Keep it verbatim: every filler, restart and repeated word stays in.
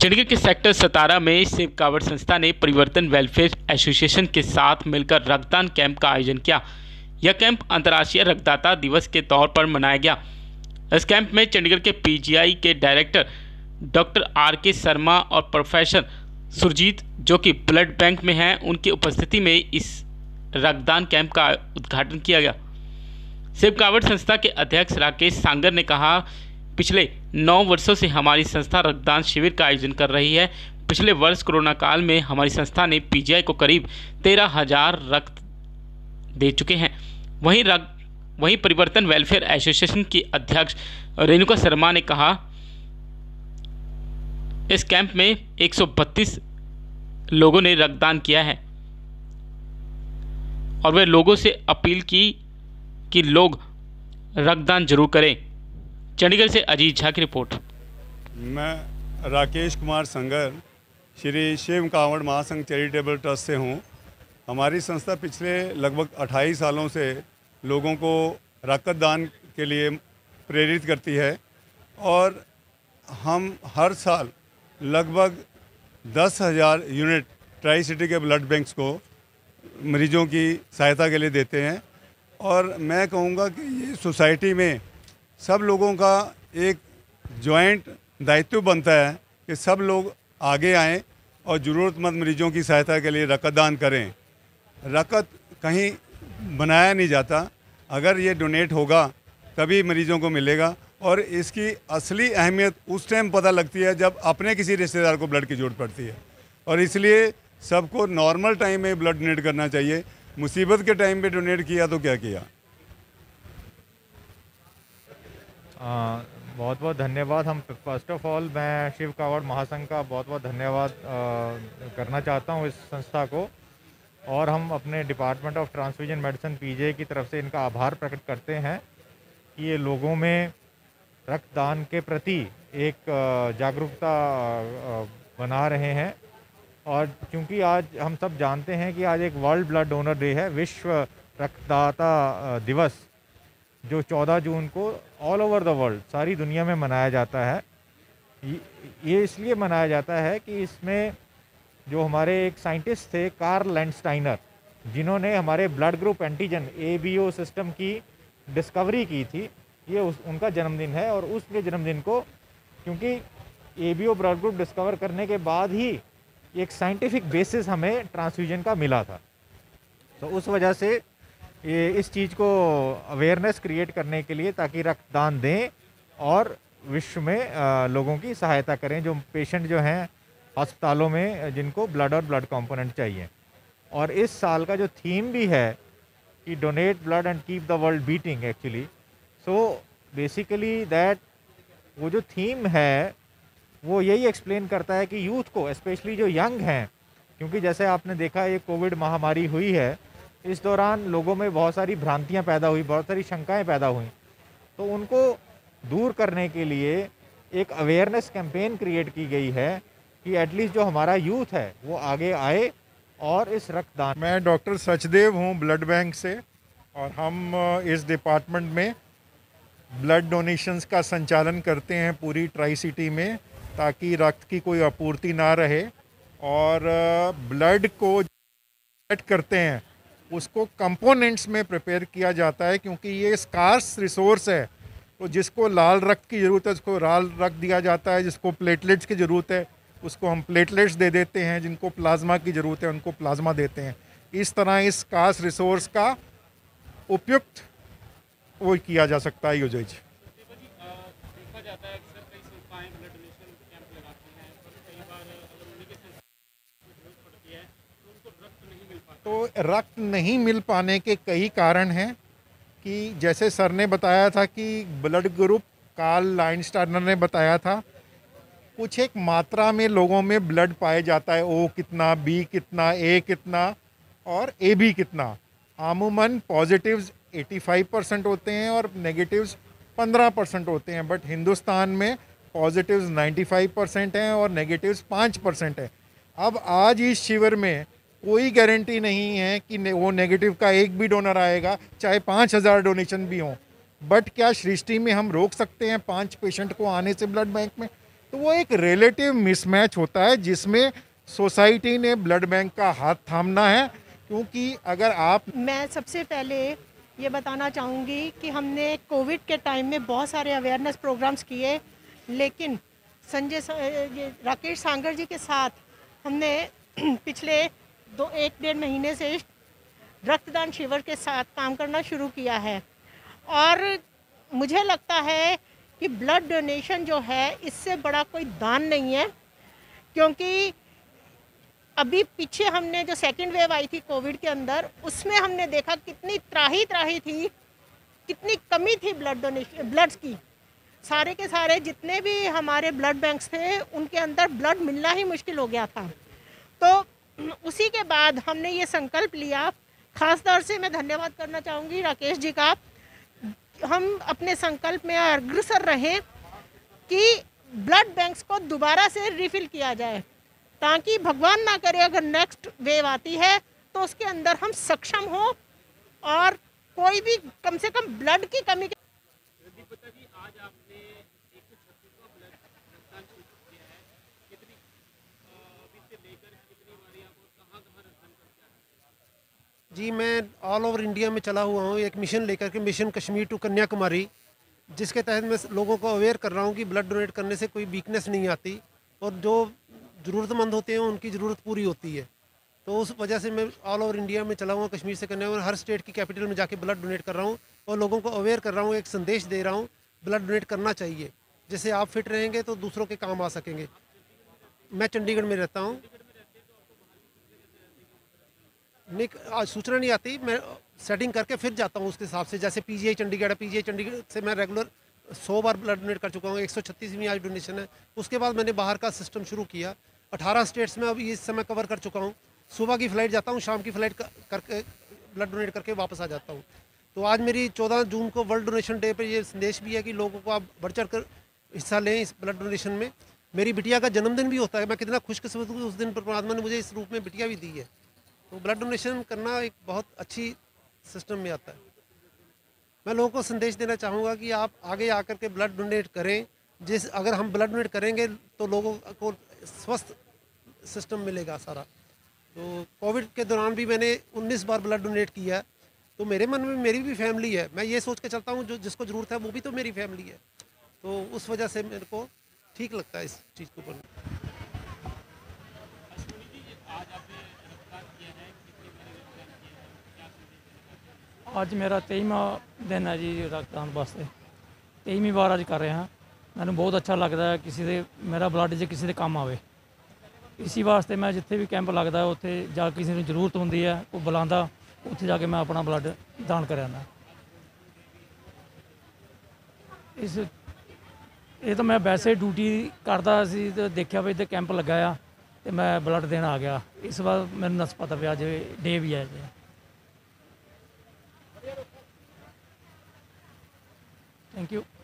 चंडीगढ़ के सेक्टर सतारा में शिव कावड़ संस्था ने परिवर्तन वेलफेयर एसोसिएशन के साथ मिलकर रक्तदान कैंप का आयोजन किया। यह कैंप अंतर्राष्ट्रीय रक्तदाता दिवस के तौर पर मनाया गया। इस कैंप में चंडीगढ़ के पीजीआई के डायरेक्टर डॉक्टर आर के शर्मा और प्रोफेसर सुरजीत, जो कि ब्लड बैंक में हैं, उनकी उपस्थिति में इस रक्तदान कैंप का उद्घाटन किया गया। शिव कावड़ संस्था के अध्यक्ष राकेश सांगर ने कहा, पिछले नौ वर्षों से हमारी संस्था रक्तदान शिविर का आयोजन कर रही है। पिछले वर्ष कोरोना काल में हमारी संस्था ने पीजीआई को करीब तेरह हजार रक्त दे चुके हैं। वहीं रक्त वहीं परिवर्तन वेलफेयर एसोसिएशन की अध्यक्ष रेणुका शर्मा ने कहा, इस कैंप में एक सौ बत्तीस लोगों ने रक्तदान किया है और वे लोगों से अपील की कि लोग रक्तदान जरूर करें। चंडीगढ़ से अजीत झा की रिपोर्ट। मैं राकेश कुमार संगर श्री शिव कावड़ महासंघ चैरिटेबल ट्रस्ट से हूँ। हमारी संस्था पिछले लगभग अट्ठाईस सालों से लोगों को रक्तदान के लिए प्रेरित करती है और हम हर साल लगभग दस हज़ार यूनिट ट्राई सिटी के ब्लड बैंक्स को मरीजों की सहायता के लिए देते हैं। और मैं कहूँगा कि ये सोसाइटी में सब लोगों का एक जॉइंट दायित्व बनता है कि सब लोग आगे आएं और ज़रूरतमंद मरीजों की सहायता के लिए रक्तदान करें। रक्त कहीं बनाया नहीं जाता, अगर ये डोनेट होगा तभी मरीजों को मिलेगा। और इसकी असली अहमियत उस टाइम पता लगती है जब अपने किसी रिश्तेदार को ब्लड की ज़रूरत पड़ती है। और इसलिए सबको नॉर्मल टाइम में ब्लड डोनेट करना चाहिए। मुसीबत के टाइम पे डोनेट किया तो क्या किया। आ, बहुत बहुत धन्यवाद। हम फर्स्ट ऑफ ऑल मैं शिव कावड़ महासंघ का बहुत बहुत धन्यवाद करना चाहता हूँ इस संस्था को, और हम अपने department of transfusion medicine PGI की तरफ से इनका आभार प्रकट करते हैं कि ये लोगों में रक्तदान के प्रति एक जागरूकता बना रहे हैं। और क्योंकि आज हम सब जानते हैं कि आज एक वर्ल्ड ब्लड डोनर डे है, विश्व रक्तदाता दिवस, जो चौदह जून को ऑल ओवर द वर्ल्ड सारी दुनिया में मनाया जाता है। ये इसलिए मनाया जाता है कि इसमें जो हमारे एक साइंटिस्ट थे कार्ल लैंडस्टाइनर, जिन्होंने हमारे blood group antigen A B O system की डिस्कवरी की थी, ये उस, उनका जन्मदिन है। और उसके जन्मदिन को, क्योंकि A B O blood group discover करने के बाद ही एक साइंटिफिक बेसिस हमें ट्रांसफ्यूजन का मिला था, तो उस वजह से ये इस चीज़ को अवेयरनेस क्रिएट करने के लिए, ताकि रक्तदान दें और विश्व में आ, लोगों की सहायता करें, जो पेशेंट जो हैं अस्पतालों में, जिनको ब्लड और ब्लड कंपोनेंट चाहिए। और इस साल का जो थीम भी है कि donate blood and keep the world beating, actually so basically that, वो जो थीम है वो यही एक्सप्लेन करता है कि यूथ को, स्पेशली जो यंग हैं, क्योंकि जैसे आपने देखा ये कोविड महामारी हुई है, इस दौरान लोगों में बहुत सारी भ्रांतियां पैदा हुई, बहुत सारी शंकाएं पैदा हुई, तो उनको दूर करने के लिए एक अवेयरनेस कैंपेन क्रिएट की गई है कि एटलीस्ट जो हमारा यूथ है वो आगे आए और इस रक्तदान। मैं डॉक्टर सचदेव हूँ ब्लड बैंक से, और हम इस डिपार्टमेंट में ब्लड डोनेशंस का संचालन करते हैं पूरी ट्राई सिटी में, ताकि रक्त की कोई आपूर्ति ना रहे। और ब्लड को कलेक्ट करते हैं उसको कंपोनेंट्स में प्रिपेयर किया जाता है, क्योंकि ये स्कार्स रिसोर्स है। तो जिसको लाल रक्त की ज़रूरत है उसको लाल रक्त दिया जाता है, जिसको प्लेटलेट्स की ज़रूरत है उसको हम प्लेटलेट्स दे देते हैं, जिनको प्लाज्मा की ज़रूरत है उनको प्लाज्मा देते हैं। इस तरह इस स्कार्स रिसोर्स का उपयुक्त वो किया जा सकता है यूजेज। तो रक्त नहीं मिल पाने के कई कारण हैं, कि जैसे सर ने बताया था कि ब्लड ग्रुप कार्ल लैंडस्टाइनर ने बताया था, कुछ एक मात्रा में लोगों में ब्लड पाया जाता है, ओ कितना, बी कितना, ए कितना और ए बी कितना। आमूमन पॉजिटिव्स पचासी परसेंट होते हैं और नेगेटिव्स पंद्रह परसेंट होते हैं, बट हिंदुस्तान में पॉजिटिव्स पचानवे परसेंट हैं और नेगेटिव्स पाँच परसेंट है। अब आज इस शिविर में कोई गारंटी नहीं है कि वो नेगेटिव का एक भी डोनर आएगा, चाहे पाँच हज़ार डोनेशन भी हों। बट क्या सृष्टि में हम रोक सकते हैं पांच पेशेंट को आने से ब्लड बैंक में? तो वो एक रिलेटिव मिसमैच होता है जिसमें सोसाइटी ने ब्लड बैंक का हाथ थामना है, क्योंकि अगर आप मैं सबसे पहले ये बताना चाहूँगी कि हमने कोविड के टाइम में बहुत सारे अवेयरनेस प्रोग्राम्स किए, लेकिन संजय ये राकेश सांगर जी के साथ हमने पिछले दो एक डेढ़ महीने से रक्तदान शिविर के साथ काम करना शुरू किया है। और मुझे लगता है कि ब्लड डोनेशन जो है इससे बड़ा कोई दान नहीं है, क्योंकि अभी पीछे हमने जो सेकेंड वेव आई थी कोविड के अंदर, उसमें हमने देखा कितनी त्राही त्राही थी, कितनी कमी थी ब्लड डोनेशन ब्लड्स की। सारे के सारे जितने भी हमारे ब्लड बैंक्स थे उनके अंदर ब्लड मिलना ही मुश्किल हो गया था। तो उसी के बाद हमने ये संकल्प लिया। ख़ास तौर से मैं धन्यवाद करना चाहूँगी राकेश जी का। हम अपने संकल्प में अग्रसर रहें कि ब्लड बैंक्स को दोबारा से रिफ़िल किया जाए, ताकि भगवान ना करे अगर नेक्स्ट वेव आती है तो उसके अंदर हम सक्षम हो और कोई भी कम से कम ब्लड की कमी के जी, मैं ऑल ओवर इंडिया में चला हुआ हूँ एक मिशन लेकर के, मिशन कश्मीर टू कन्याकुमारी, जिसके तहत मैं लोगों को अवेयर कर रहा हूँ कि ब्लड डोनेट करने से कोई वीकनेस नहीं आती और जो ज़रूरतमंद होते हैं उनकी ज़रूरत पूरी होती है। तो उस वजह से मैं ऑल ओवर इंडिया में चला हुआ, कश्मीर से कन्याकुमारी, हर स्टेट की कैपिटल में जाके ब्लड डोनेट कर रहा हूँ और लोगों को अवेयर कर रहा हूँ, एक संदेश दे रहा हूँ ब्लड डोनेट करना चाहिए। जैसे आप फिट रहेंगे तो दूसरों के काम आ सकेंगे। मैं चंडीगढ़ में रहता हूँ। नहीं, आज सूचना नहीं आती, मैं सेटिंग करके फिर जाता हूँ उसके हिसाब से। जैसे पीजीआई चंडीगढ़ है, पीजीआई चंडीगढ़ से मैं रेगुलर सौ बार ब्लड डोनेट कर चुका हूँ। एक सौ छत्तीसवीं आज डोनेशन है। उसके बाद मैंने बाहर का सिस्टम शुरू किया। अठारह स्टेट्स में अभी इस समय कवर कर चुका हूँ। सुबह की फ़्लाइट जाता हूँ, शाम की फ़्लाइट करके ब्लड डोनेट करके वापस आ जाता हूँ। तो आज मेरी चौदह जून को वर्ल्ड डोनेशन डे पर ये संदेश भी है कि लोगों को आप बढ़ चढ़ कर हिस्सा लें इस ब्लड डोनेशन में। मेरी बिटिया का जन्मदिन भी होता है। मैं कितना खुशकिस्मत हूँ, उस दिन परमात्मा ने मुझे इस रूप में बिटिया भी दी है। तो ब्लड डोनेशन करना एक बहुत अच्छी सिस्टम में आता है। मैं लोगों को संदेश देना चाहूँगा कि आप आगे आकर के ब्लड डोनेट करें। जिस अगर हम ब्लड डोनेट करेंगे तो लोगों को स्वस्थ सिस्टम मिलेगा सारा। तो कोविड के दौरान भी मैंने उन्नीस बार ब्लड डोनेट किया है। तो मेरे मन में मेरी भी फैमिली है। मैं ये सोच के चलता हूँ जो जिसको ज़रूरत है वो भी तो मेरी फैमिली है। तो उस वजह से मेरे को ठीक लगता है इस चीज़ को करना। ਅੱਜ ਮੇਰਾ तेईवां दिन है जी रक्तदान वास्ते। तेईवीं बार अज कर रहा। मैंने बहुत अच्छा लगता है किसी दे मेरा ब्लड जो किसी के काम आवे। इसी वास्ते मैं जिथे भी कैंप लगता है उत्थे जा किसी को जरूरत होंदी है, कोई बुलांदा, उत्थे जाके मैं अपना ब्लड दान कर आना। इस ये तो मैं वैसे ड्यूटी करता सी ते देखा भी इत्थे कैंप लगा आ ते मैं ब्लड देना आ गया। इस बार मैंने नस पता पिया अज डे भी है। Thank you.